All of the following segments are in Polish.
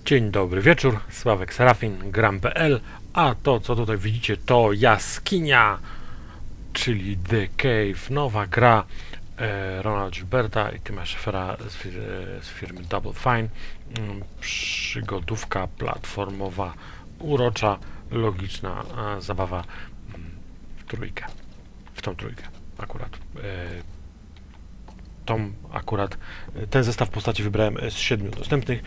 Dzień dobry wieczór, Sławek Serafin, gram.pl, a to co tutaj widzicie to jaskinia, czyli The Cave, nowa gra Ronald Gilberta i Tima Scheffera z firmy Double Fine. Przygodówka platformowa, urocza, logiczna zabawa w tą trójkę akurat. Ten zestaw postaci wybrałem z 7 dostępnych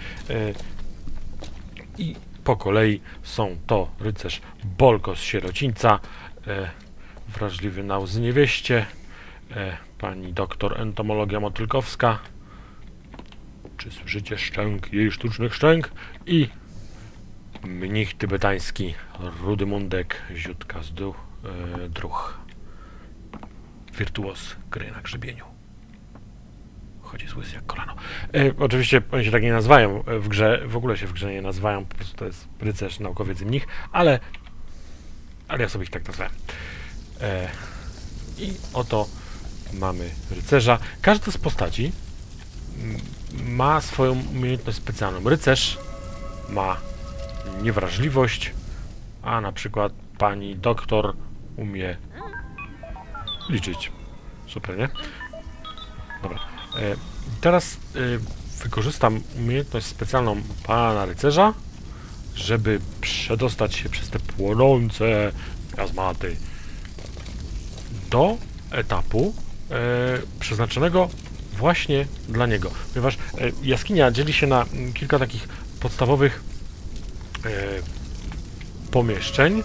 i po kolei są to rycerz Bolko z Sierocińca, wrażliwy na łzy niewieście, pani doktor entomologia Motylkowska, czy słyszycie szczęk jej sztucznych szczęk, i mnich tybetański Rudy Mundek, ziutka z druh, wirtuos gry na grzebieniu. Chodzi z łysy jak kolano. Oczywiście oni się tak nie nazywają w grze, w ogóle się w grze nie nazywają, po prostu to jest rycerz, naukowiec i mnich, ale ja sobie ich tak nazwałem. I oto mamy rycerza. Każda z postaci ma swoją umiejętność specjalną. Rycerz ma niewrażliwość, a na przykład pani doktor umie liczyć. Super, nie? Dobra. Teraz wykorzystam umiejętność specjalną pana rycerza, żeby przedostać się przez te płonące kazmaty do etapu przeznaczonego właśnie dla niego. Ponieważ jaskinia dzieli się na kilka takich podstawowych pomieszczeń.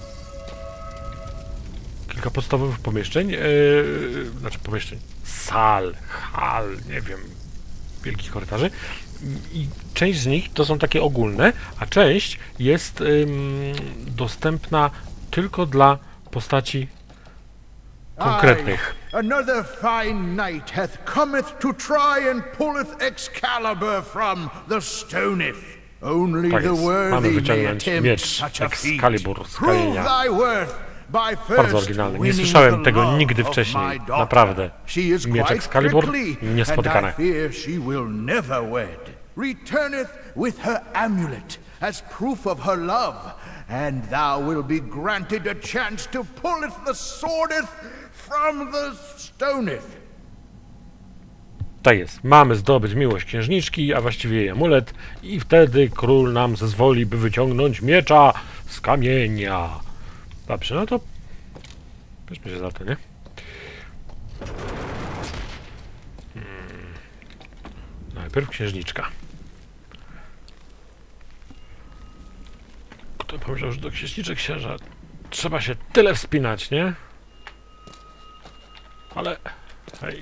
Sal, hal, nie wiem, wielkich korytarzy. I część z nich to są takie ogólne, a część jest dostępna tylko dla postaci konkretnych. Another fine night hath cometh to try and pulleth Excalibur from the stoneth. Only Tak the jest. Mamy worthy may wyciągnąć attempt miecz such a feat. Excalibur z Prove kamienia. thy worth. Bardzo oryginalny. Nie słyszałem tego nigdy wcześniej. Naprawdę. Miecz Excalibur niespotykane. Returneth with her amulet as proof of her love, and thou will be granted a chance to pulleth the swordeth from the stoneth. Tak jest. Mamy zdobyć miłość księżniczki, a właściwie jej amulet, i wtedy król nam zezwoli, by wyciągnąć miecza z kamienia. Dobrze, no to bierzmy się za to, nie? Najpierw księżniczka. Kto pomyślał, że do księżniczek księża trzeba się tyle wspinać, nie? Ale hej.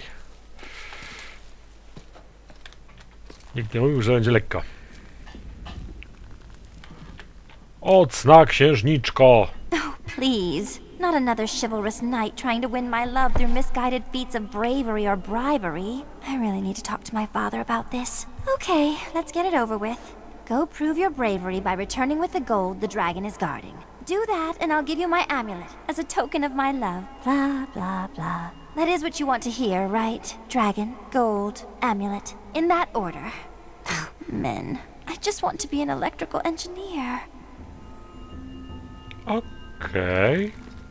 Nikt nie mówił, że będzie lekko. Ocna księżniczko! Oh, please. Not another chivalrous knight trying to win my love through misguided feats of bravery or bribery. I really need to talk to my father about this. Okay, let's get it over with. Go prove your bravery by returning with the gold the dragon is guarding. Do that, and I'll give you my amulet as a token of my love. Blah, blah, blah. That is what you want to hear, right? Dragon, gold, amulet. In that order. Oh, men. I just want to be an electrical engineer. Okej.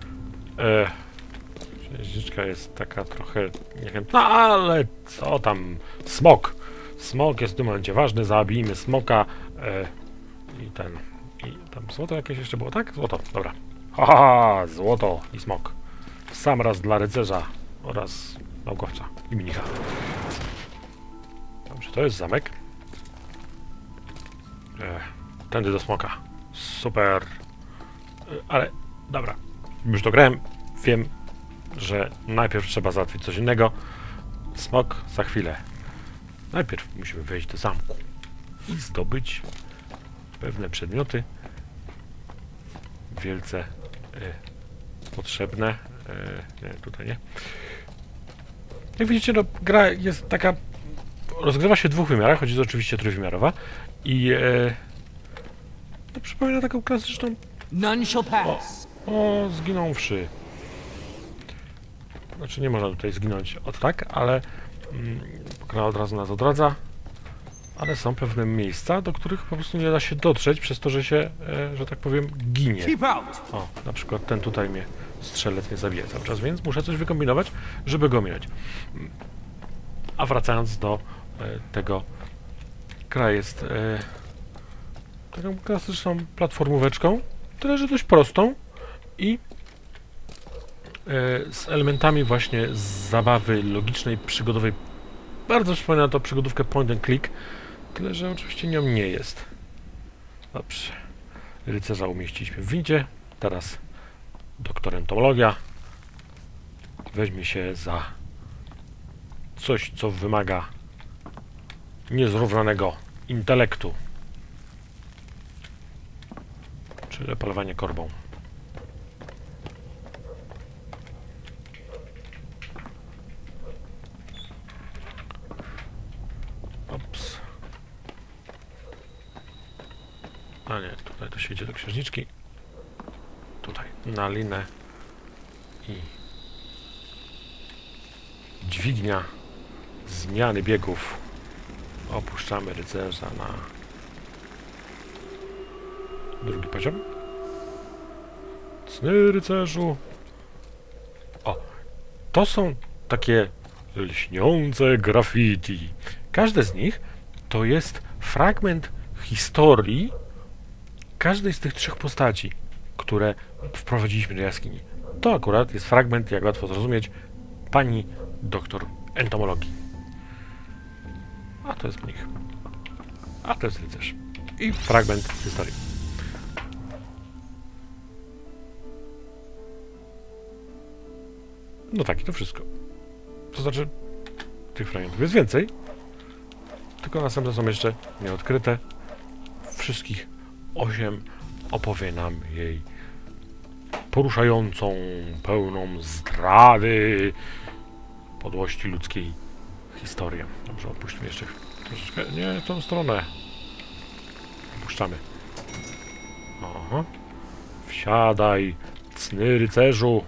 Księżniczka jest taka trochę niechętna, ale co tam? Smok! Smok jest w tym momencie ważny, zabijmy smoka. I tam złoto jakieś jeszcze było, tak? Złoto, dobra. Haha, złoto i smok. W sam raz dla rycerza oraz naukowca i mnicha. Dobrze, to jest zamek. Tędy do smoka. Super. Ale, dobra. Już to grałem. Wiem, że najpierw trzeba załatwić coś innego. Smok za chwilę. Najpierw musimy wejść do zamku i zdobyć pewne przedmioty wielce potrzebne. Nie, tutaj nie. Jak widzicie, no, gra jest taka... rozgrywa się w dwóch wymiarach, choć jest oczywiście trójwymiarowa i to przypomina taką klasyczną... None shall pass. O, zginąwszy. Znaczy nie można tutaj zginąć od tak, ale gra od razu nas odradza. ale są pewne miejsca, do których po prostu nie da się dotrzeć przez to, że się, że tak powiem, ginie. Keep out. O, na przykład ten tutaj mnie strzelec nie zabija cały czas, więc muszę coś wykombinować, żeby go minąć. A wracając do tego, gra jest taką klasyczną platformóweczką, tyle że dość prostą i z elementami właśnie z zabawy logicznej, przygodowej. Bardzo przypomina to przygodówkę point and click, tyle że oczywiście nią nie jest. Dobrze. Rycerza umieściliśmy w windzie. Teraz doktor entomologia weźmie się za coś, co wymaga niezrównanego intelektu, czyli polowanie korbą. Ops. A nie, tutaj to się idzie do księżniczki. Tutaj na linę i dźwignia zmiany biegów. Opuszczamy rycerza na drugi poziom. Cny rycerzu. O, to są takie lśniące graffiti. Każde z nich to jest fragment historii każdej z tych trzech postaci, które wprowadziliśmy do jaskini. To akurat jest fragment, jak łatwo zrozumieć, pani doktor entomologii. A to jest mnich. A to jest rycerz. I fragment historii. No tak, i to wszystko. To znaczy, tych fragmentów jest więcej, tylko następne są jeszcze nieodkryte. Wszystkich 8 opowie nam jej poruszającą, pełną zdrady, podłości ludzkiej historię. Dobrze, opuśćmy jeszcze troszeczkę. Nie, w tą stronę. Opuszczamy. Aha. Wsiadaj, cny rycerzu.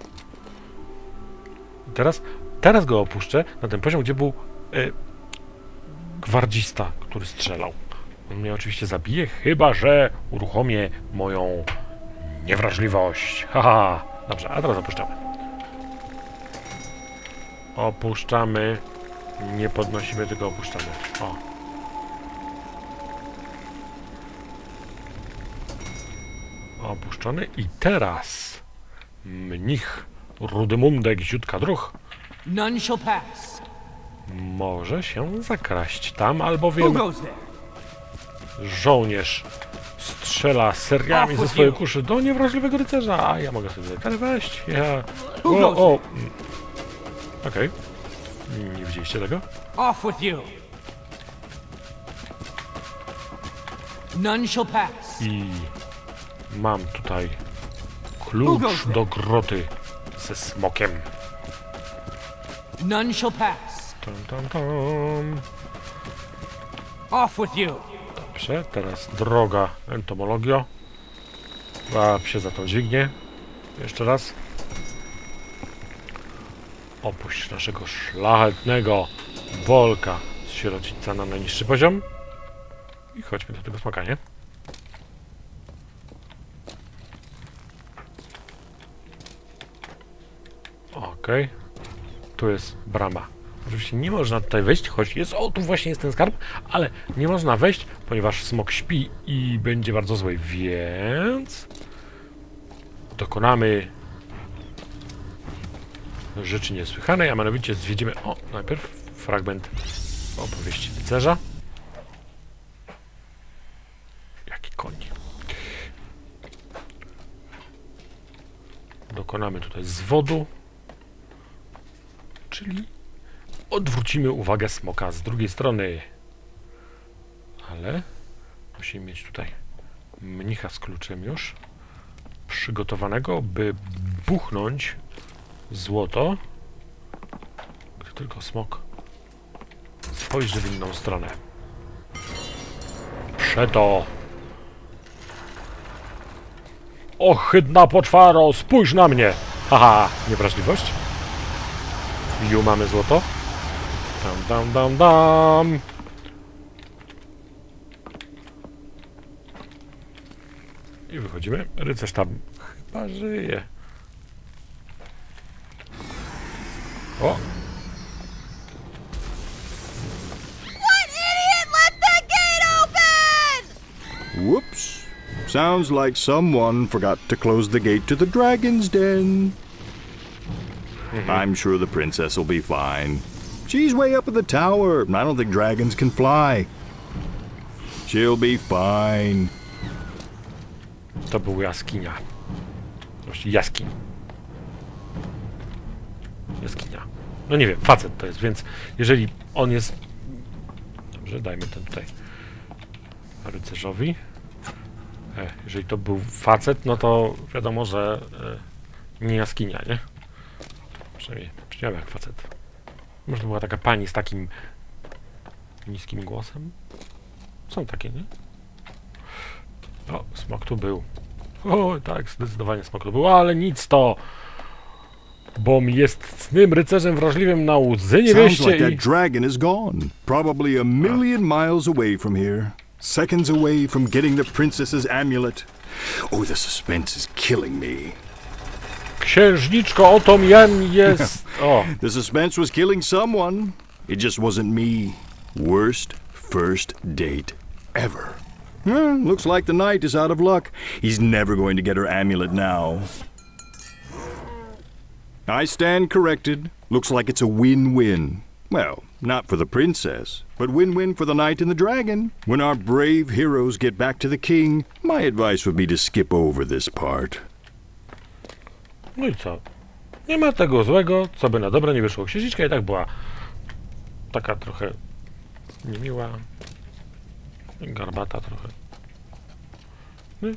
I teraz go opuszczę na ten poziom, gdzie był gwardzista, który strzelał. On mnie oczywiście zabije, chyba że uruchomię moją niewrażliwość. Haha. Dobrze, a teraz opuszczamy. Opuszczamy. Nie podnosimy, tylko opuszczamy. O. Opuszczony. I teraz mnich Rudymundek Ziutka-Druch None shall pass. może się zakraść tam, Who albowiem goes there? żołnierz strzela seriami ze swojej kuszy do niewrażliwego rycerza, a ja mogę sobie tutaj wejść. Ja... O! Okej. Nie widzieliście tego? Off with you. None shall pass. I mam tutaj klucz do groty ze smokiem. None shall pass. Tam, tam, tam. Off with you. Dobrze, teraz droga entomologio. Łap się za tą dźwignię. Jeszcze raz. Opuść naszego szlachetnego Bolka z sierocińca na najniższy poziom. I chodźmy do tego smoka, nie? Okej. Tu jest brama. Oczywiście nie można tutaj wejść, choć jest... O, tu właśnie jest ten skarb, ale nie można wejść, ponieważ smok śpi i będzie bardzo zły, więc... dokonamy rzeczy niesłychanej, a mianowicie zwiedzimy... O, najpierw fragment opowieści rycerza. Jaki koń. Dokonamy tutaj zwodu, czyli odwrócimy uwagę smoka z drugiej strony. Ale musimy mieć tutaj mnicha z kluczem już przygotowanego, by buchnąć złoto, gdy tylko smok spojrzy w inną stronę. Przeto! Ohydna poczwaro, spójrz na mnie! Haha, niewrażliwość. Ju, mamy złoto. Dam. I wychodzimy. Rycerz tam chyba żyje. O! What idiot let the gate open? Whoops. Sounds like someone forgot to close the gate to the dragon's den. I'm sure the princess will be fine. She's way up in the tower. I don't think dragons can fly. She'll be fine. To był jaskinia. Właściwie jaskiń. Jaskinia. No nie wiem, facet to jest, więc jeżeli on jest... Dobrze, dajmy ten tutaj rycerzowi. Jeżeli to był facet, no to wiadomo, że nie jaskinia, nie? Przynajmniej brzmiał jak facet. Może to była taka pani z takim niskim głosem? Są takie, nie? O, smok tu był. O, tak, zdecydowanie smok tu był, ale nic to! Bo jest cnym rycerzem wrażliwym na łzy niewieście Sounds like i... that dragon is gone. Probably a million miles away from here. Seconds away from getting the princess's amulet. Oh, the suspense is killing me. Księżniczko, oto jem jest... O, The suspense was killing someone. It just wasn't me. Worst first date ever. Looks like the knight is out of luck. He's never going to get her amulet now. I stand corrected. Looks like it's a win-win. Well, not for the princess, but win-win for the knight and the dragon. When our brave heroes get back to the king, my advice would be to skip over this part. no i co? Nie ma tego złego, co by na dobre nie wyszło. Księżniczka i tak była taka trochę niemiła, garbata trochę. No.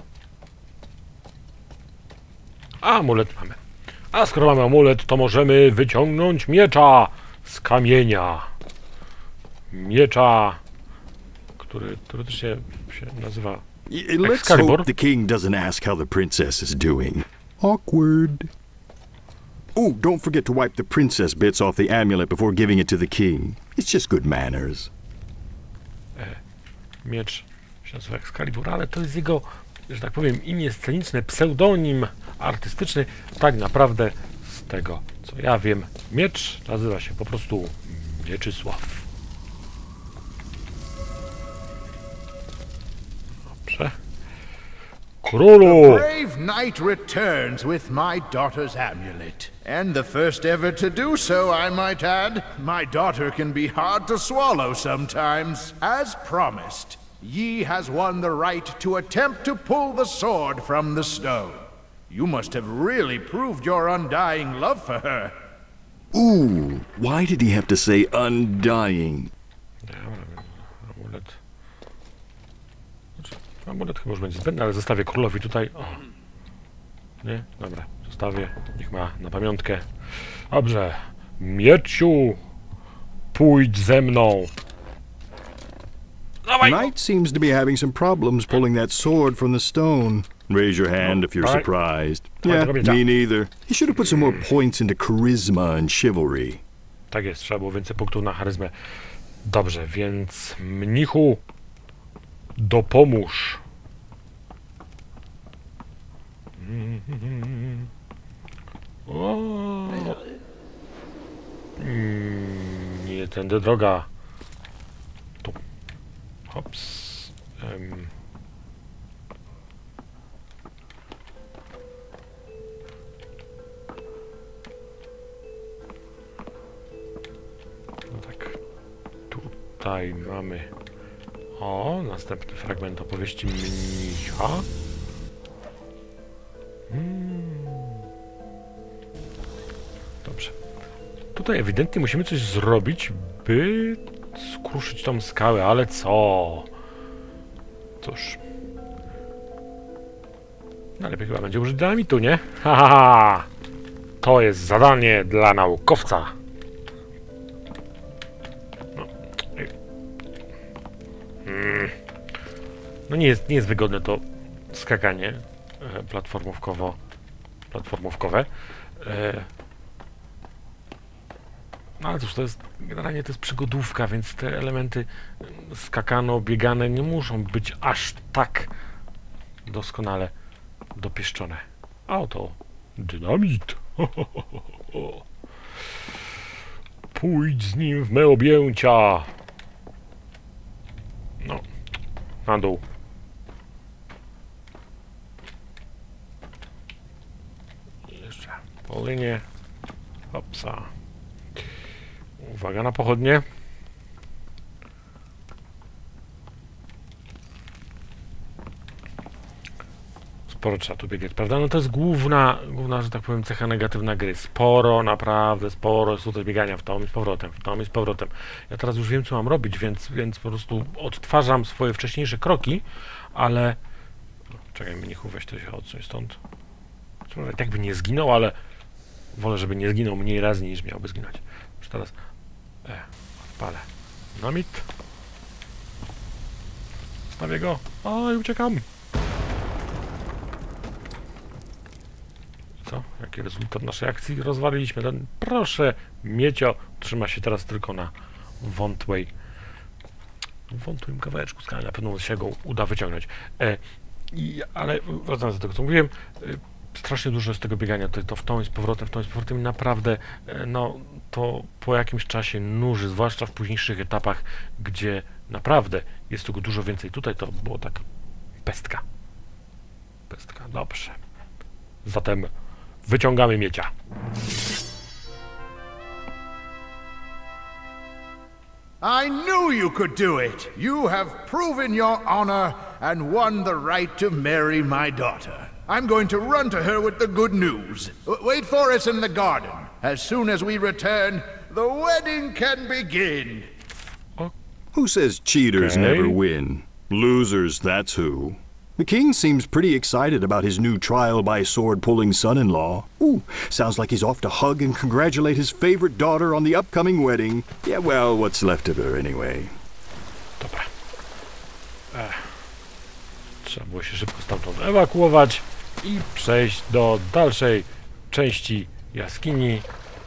A amulet mamy. A skoro mamy amulet, to możemy wyciągnąć miecza z kamienia. Miecza, który teoretycznie się nazywa Let's Excalibur. hope the king doesn't ask how the princess is doing. Awkward. Oh, don't forget to wipe the princess bits off the amulet before giving it to the king. It's just good manners. Miecz się nazywa Excalibur, ale to jest jego, że tak powiem, imię sceniczne, pseudonim artystyczny. Tak naprawdę, z tego co ja wiem, miecz nazywa się po prostu Mieczysław. Dobrze. Królu! Brave knight returns with my daughter's amulet. And the first ever to do so, I might add. My daughter can be hard to swallow sometimes. As promised, Yi has won the right to attempt to pull the sword from the stone. You must have really proved your undying love for her. Ooh, why did he have to say undying? Amulet. Znaczy, amulet chyba już będzie zbędny, ale zostawię królowi tutaj. O. Nie? Dobra, zostawię. Niech ma na pamiątkę. Dobrze. Mieciu, pójdź ze mną. Dawaj! Knight seems to be having some problems pulling that sword from the stone. Raise your hand if you're Alright. surprised. Alright, Yeah, dobra. me neither. He should have put some more points into charisma and chivalry. Tak jest, trzeba było więcej punktów na charyzmę. Dobrze, więc mnichu, dopomóż. O. Nie tędy droga. Tu. Hops. No tak. Tutaj mamy... O, następny fragment opowieści mnicha. Dobrze. Tutaj ewidentnie musimy coś zrobić, by skruszyć tą skałę, ale co? Cóż. Najlepiej chyba będzie użyć dynamitu, nie? Ha, ha, ha. To jest zadanie dla naukowca. No nie jest wygodne to skakanie platformówkowe. No ale cóż, to jest generalnie to jest przygodówka, więc te elementy skakano, biegane nie muszą być aż tak doskonale dopieszczone. A oto dynamit. Pójdź z nim w me objęcia. No, na dół. Jeszcze po linie. Hopsa. Uwaga na pochodnie. Sporo trzeba tu biegać, prawda? No to jest główna, że tak powiem, cecha negatywna gry. Sporo, naprawdę sporo jest tutaj biegania w tom i z powrotem, w tom i z powrotem. Ja teraz już wiem, co mam robić, więc po prostu odtwarzam swoje wcześniejsze kroki, ale... Czekaj, mnichu, weź to się odsuń stąd. Tak by nie zginął, ale wolę, żeby nie zginął mniej razy, niż miałby zginąć. Już teraz... odpalę. Dynamit. Stawię go. Oj, uciekam. Co? Jaki rezultat naszej akcji? Rozwaliliśmy ten... Proszę, Miecio trzyma się teraz tylko na wątłym kawałeczku skali. Na pewno się go uda wyciągnąć. Ale wracając do tego, co mówiłem, strasznie dużo z tego biegania, to w tą i z powrotem i naprawdę, no, to po jakimś czasie nuży, zwłaszcza w późniejszych etapach, gdzie naprawdę jest tego dużo więcej. Tutaj to było tak pestka. Pestka, dobrze. Zatem wyciągamy Miecia. I knew you could do it. You have proven your honor and won the right to marry my daughter. I'm going to run to her with the good news. Wait for us in the garden. As soon as we return, the wedding can begin. Who says cheaters never win? Losers, that's who. The king seems pretty excited about his new trial-by-sword-pulling son-in-law. Ooh, sounds like he's off to hug and congratulate his favorite daughter on the upcoming wedding. Yeah, well, what's left of her anyway. Dobra. Trzeba było się szybko stamtąd ewakuować i przejść do dalszej części jaskini.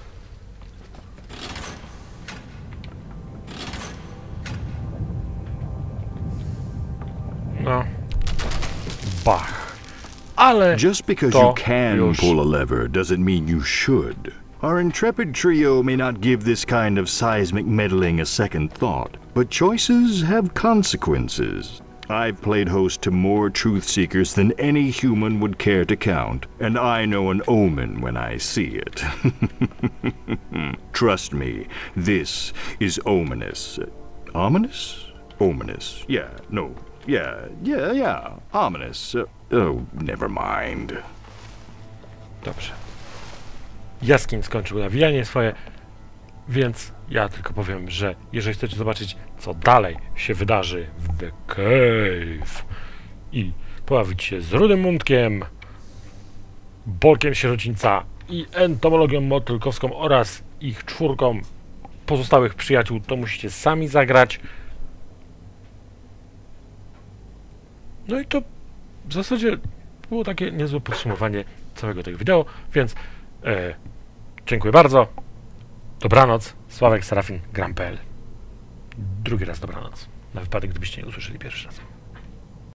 No. Bach. Ale just because you can pull a lever doesn't mean you should. Our intrepid trio may not give this kind of seismic meddling a second thought, but choices have consequences. I've played host to more truth seekers than any human would care to count, and I know an omen when I see it. Trust me, this is ominous. Ominous? Ominous. Yeah, no. Yeah. Ominous. Oh, never mind. Dobrze. Jaskiń skończył nawijanie swoje, więc ja tylko powiem, że jeżeli chcecie zobaczyć, co dalej się wydarzy w The Cave i pojawić się z Rudym Mundkiem, Bolkiem Sierocińca i Entomologią Motylkowską oraz ich 4 pozostałych przyjaciół, to musicie sami zagrać. No i to w zasadzie było takie niezłe podsumowanie całego tego wideo, więc dziękuję bardzo. Dobranoc. Sławek Serafin, Gram.pl. Drugi raz dobranoc. Na wypadek, gdybyście nie usłyszeli pierwszy raz.